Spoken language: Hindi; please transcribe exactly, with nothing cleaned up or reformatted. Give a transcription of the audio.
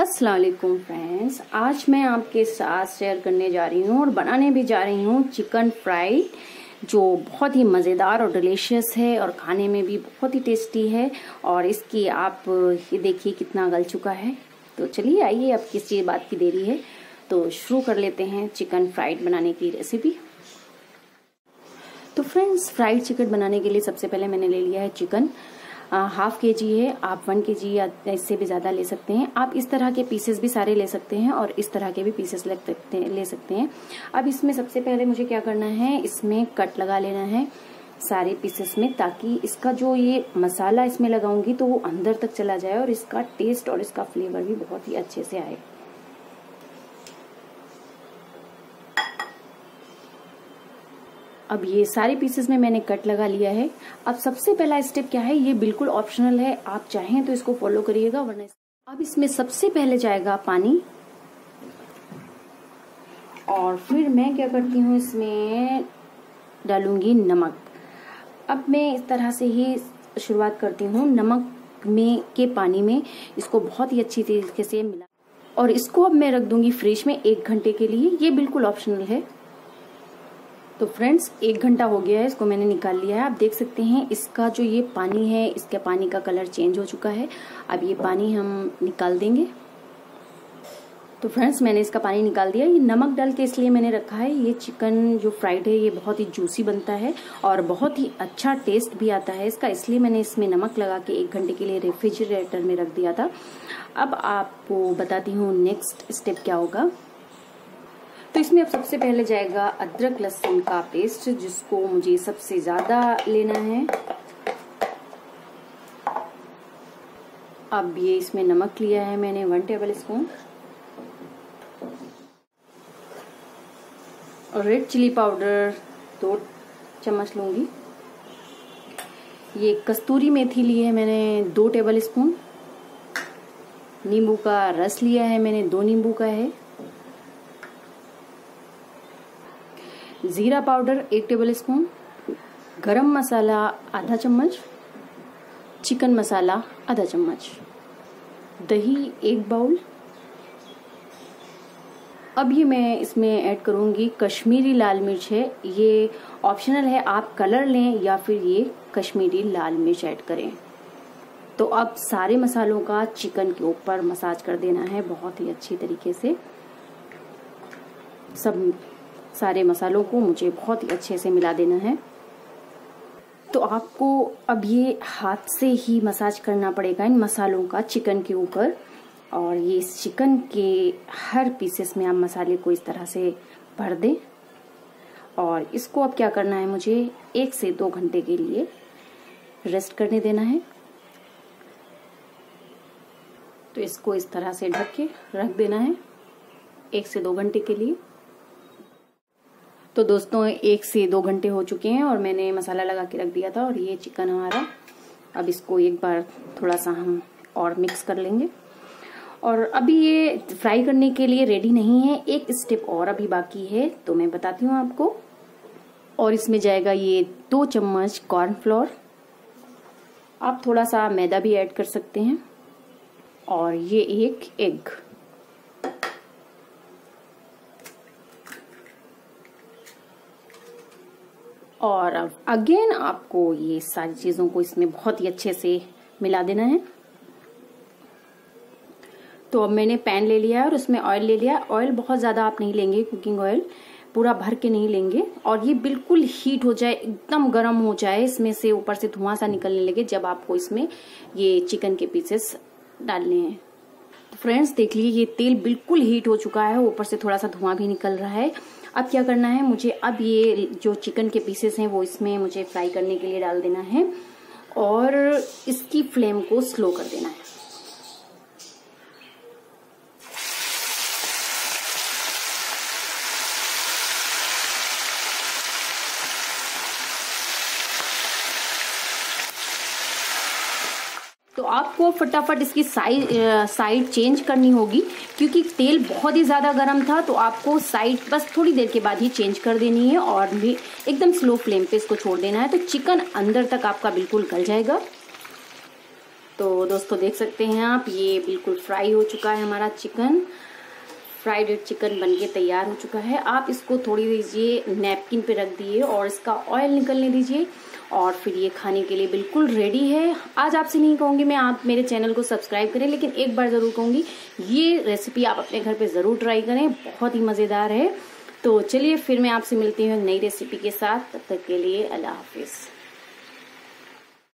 अस्सलाम वालेकुम फ्रेंड्स, आज मैं आपके साथ शेयर करने जा रही हूँ और बनाने भी जा रही हूँ चिकन फ्राई, जो बहुत ही मज़ेदार और डिलीशियस है और खाने में भी बहुत ही टेस्टी है। और इसकी आप ये देखिए कितना गल चुका है। तो चलिए आइए, अब किस चीज़ बात की देरी है, तो शुरू कर लेते हैं चिकन फ्राइड बनाने की रेसिपी। तो फ्रेंड्स, फ्राइड चिकन बनाने के लिए सबसे पहले मैंने ले लिया है चिकन, हाफ के जी है। आप वन के जी या इससे भी ज़्यादा ले सकते हैं। आप इस तरह के पीसेस भी सारे ले सकते हैं और इस तरह के भी पीसेस ले सकते हैं ले सकते हैं अब इसमें सबसे पहले मुझे क्या करना है, इसमें कट लगा लेना है सारे पीसेस में, ताकि इसका जो ये मसाला इसमें लगाऊंगी तो वो अंदर तक चला जाए और इसका टेस्ट और इसका फ्लेवर भी बहुत ही अच्छे से आए। अब ये सारे पीसेस में मैंने कट लगा लिया है। अब सबसे पहला स्टेप क्या है, ये बिल्कुल ऑप्शनल है, आप चाहें तो इसको फॉलो करिएगा, वरना अब इसमें सबसे पहले जाएगा पानी। और फिर मैं क्या करती हूँ, इसमें डालूंगी नमक। अब मैं इस तरह से ही शुरुआत करती हूँ, नमक में के पानी में इसको बहुत ही अच्छी तरीके से मिला, और इसको अब मैं रख दूंगी फ्रिज में एक घंटे के लिए। ये बिल्कुल ऑप्शनल है। तो फ्रेंड्स, एक घंटा हो गया है, इसको मैंने निकाल लिया है। आप देख सकते हैं इसका जो ये पानी है, इसके पानी का कलर चेंज हो चुका है। अब ये पानी हम निकाल देंगे। तो फ्रेंड्स, मैंने इसका पानी निकाल दिया। ये नमक डाल के इसलिए मैंने रखा है, ये चिकन जो फ्राइड है ये बहुत ही जूसी बनता है और बहुत ही अच्छा टेस्ट भी आता है इसका, इसलिए मैंने इसमें नमक लगा के एक घंटे के लिए रेफ्रिजरेटर में रख दिया था। अब आपको बताती हूँ नेक्स्ट स्टेप क्या होगा। तो इसमें अब सबसे पहले जाएगा अदरक लहसुन का पेस्ट, जिसको मुझे सबसे ज्यादा लेना है। अब ये इसमें नमक लिया है मैंने वन टेबल स्पून, और रेड चिली पाउडर दो चम्मच लूंगी। ये कस्तूरी मेथी ली है मैंने दो टेबल स्पून। नींबू का रस लिया है मैंने, दो नींबू का है। जीरा पाउडर एक टेबल स्पून, गरम मसाला आधा चम्मच, चिकन मसाला आधा चम्मच, दही एक बाउल। अब ये मैं इसमें ऐड करूंगी कश्मीरी लाल मिर्च है, ये ऑप्शनल है, आप कलर लें या फिर ये कश्मीरी लाल मिर्च ऐड करें। तो अब सारे मसालों का चिकन के ऊपर मसाज कर देना है बहुत ही अच्छी तरीके से। सब सारे मसालों को मुझे बहुत ही अच्छे से मिला देना है। तो आपको अब ये हाथ से ही मसाज करना पड़ेगा इन मसालों का चिकन के ऊपर, और ये इस चिकन के हर पीसेस में आप मसाले को इस तरह से भर दें। और इसको अब क्या करना है, मुझे एक से दो घंटे के लिए रेस्ट करने देना है। तो इसको इस तरह से ढक के रख देना है एक से दो घंटे के लिए। तो दोस्तों, एक से दो घंटे हो चुके हैं और मैंने मसाला लगा के रख दिया था, और ये चिकन हमारा, अब इसको एक बार थोड़ा सा हम और मिक्स कर लेंगे। और अभी ये फ्राई करने के लिए रेडी नहीं है, एक स्टेप और अभी बाकी है, तो मैं बताती हूँ आपको। और इसमें जाएगा ये दो चम्मच कॉर्नफ्लोर, आप थोड़ा सा मैदा भी ऐड कर सकते हैं, और ये एक एग। और अब अगेन आपको ये सारी चीजों को इसमें बहुत ही अच्छे से मिला देना है। तो अब मैंने पैन ले लिया है और उसमें ऑयल ले लिया। ऑयल बहुत ज्यादा आप नहीं लेंगे, कुकिंग ऑयल पूरा भर के नहीं लेंगे, और ये बिल्कुल हीट हो जाए, एकदम गर्म हो जाए, इसमें से ऊपर से धुआं सा निकलने लगे जब आपको इसमें ये चिकन के पीसेस डालने हैं। तो फ्रेंड्स, देख लीजिए ये तेल बिल्कुल हीट हो चुका है, ऊपर से थोड़ा सा धुआं भी निकल रहा है। अब क्या करना है मुझे, अब ये जो चिकन के पीसेस हैं वो इसमें मुझे फ्राई करने के लिए डाल देना है, और इसकी फ्लेम को स्लो कर देना है। तो आपको फटाफट इसकी साइड साइड चेंज करनी होगी, क्योंकि तेल बहुत ही ज़्यादा गर्म था। तो आपको साइड बस थोड़ी देर के बाद ही चेंज कर देनी है, और भी एकदम स्लो फ्लेम पे इसको छोड़ देना है, तो चिकन अंदर तक आपका बिल्कुल गल जाएगा। तो दोस्तों देख सकते हैं आप, ये बिल्कुल फ्राई हो चुका है हमारा चिकन। फ्राइड चिकन बनके तैयार हो चुका है। आप इसको थोड़ी दीजिए नैपकिन पे रख दिए और इसका ऑयल निकलने दीजिए और फिर ये खाने के लिए बिल्कुल रेडी है। आज आपसे नहीं कहूँगी मैं आप मेरे चैनल को सब्सक्राइब करें, लेकिन एक बार ज़रूर कहूँगी ये रेसिपी आप अपने घर पे ज़रूर ट्राई करें, बहुत ही मज़ेदार है। तो चलिए फिर मैं आपसे मिलती हूँ नई रेसिपी के साथ, तब तक के लिए अल्लाह हाफिज़।